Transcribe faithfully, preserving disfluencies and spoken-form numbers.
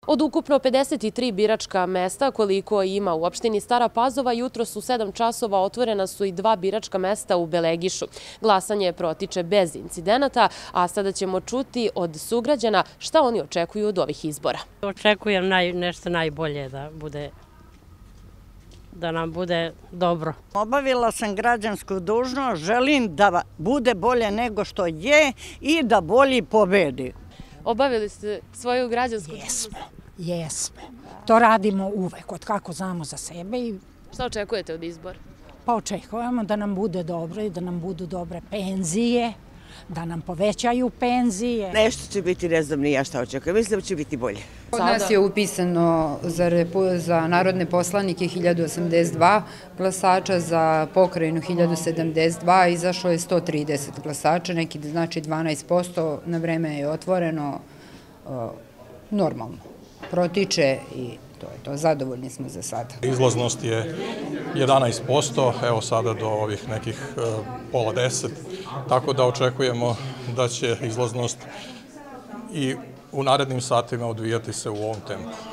Od ukupno pedeset tri biračka mesta koliko ima u opštini Stara Pazova, jutros u sedam časova otvorena su i dva biračka mesta u Belegišu. Glasanje protiče bez incidenata, a sada ćemo čuti od sugrađana šta oni očekuju od ovih izbora. Očekujem naj, nešto najbolje da bude da nam bude dobro. Obavila sam građansku dužnost, želim da bude bolje nego što je i da bolji pobedi. Obavili ste svoju građansku dužnost? Jesmo, jesmo. To radimo uvek, od kako znamo za sebe. I šta očekujete od izbora? pa očekujemo da nam bude dobro i da nam budu dobre penzije, da nam povećaju penzije. Nešto će biti, ne znam ni ja šta očekujem, mislim da će biti bolje. Kod nas je upisano za, za narodne poslanike hiljadu osamdeset dva glasača, za pokrajinu hiljadu sedamdeset dva, izašlo je sto trideset glasača, neki znači dvanaest posto, na vreme je otvoreno, normalno. Protiče i to je to, zadovoljni smo za sada. Izlaznost je jedanaest posto, evo sada do ovih nekih pola deset, tako da očekujemo da će izlaznost i u narednim satima odvijati se u ovom tempu.